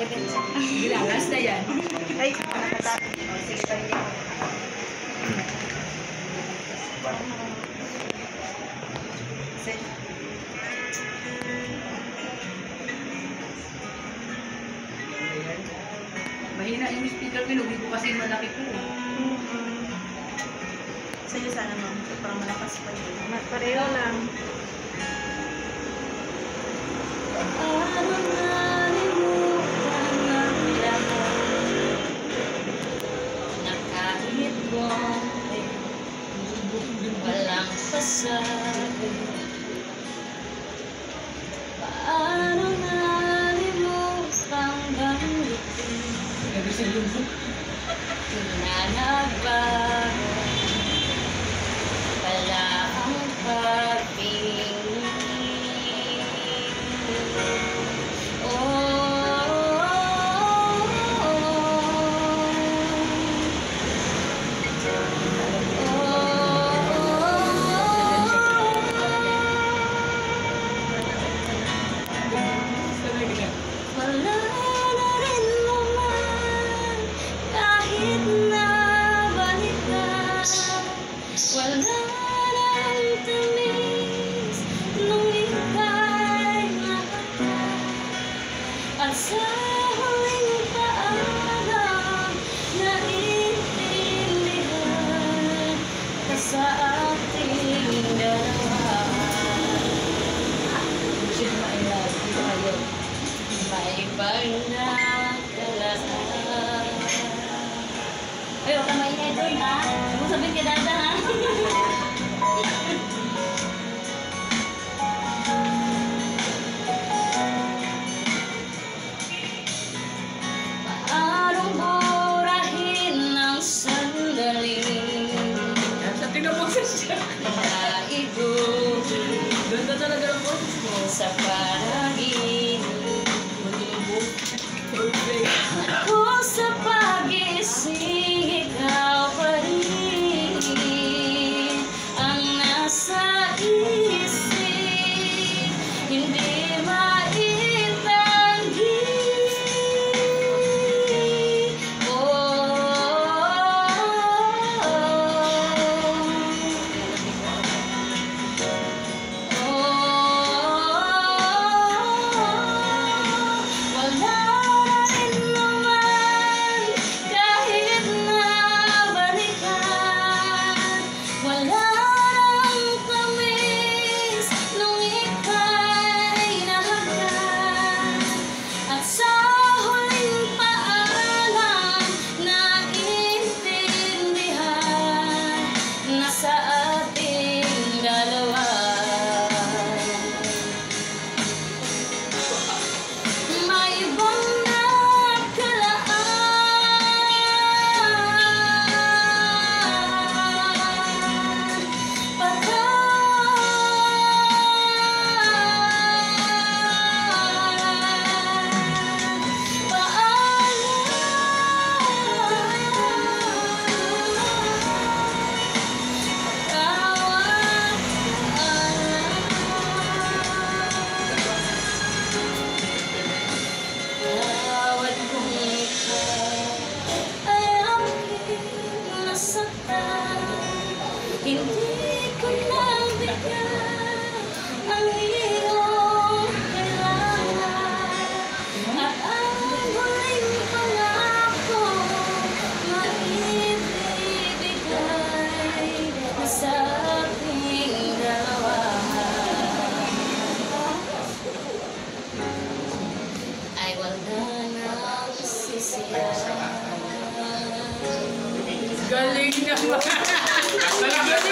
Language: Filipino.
Bilangas na yan. Ay, nakata. Sige pa rin. Mahina yung speaker ko, hindi ko kasi malaki ko. Sa'yo sana mo, parang malakas pa yun. Pareho lang. Walang pasabi. Paano nalimutang gamitin pinanabago wala ang pag-ibig. Wala na rin naman kahit na balikan. Wala na ang tamis nung ika'y nakaka. At sa huling paalam naiintindihan ka sa ating dalawa. May pagkakalaan. Ay, huwag ka maingay doon, ha? Huwag mo sabihin kay Dada, ha? Paanong burahin ang sandali Sa tinaboses siya. naibugin Ganda talaga ang boses mo. sa panaginip. Perfect. Ako sa pag-ising, ikaw pa rin ang nasa isip, hindi maitanggi. Wala na rin naman kahit na balikan. Wala nang tamis nung ika'y nahagkan. At sa huling paalam naiintindihan na sa ating dalawa may ibang nakalaan. Tawad kung ikaw ay aking nasaktan, hindi ko nabigyan ang iyong kailangan. At ang huling pangako maibibigay na sa ating dalawa. Ay wala nang sisiyan. Galing naman.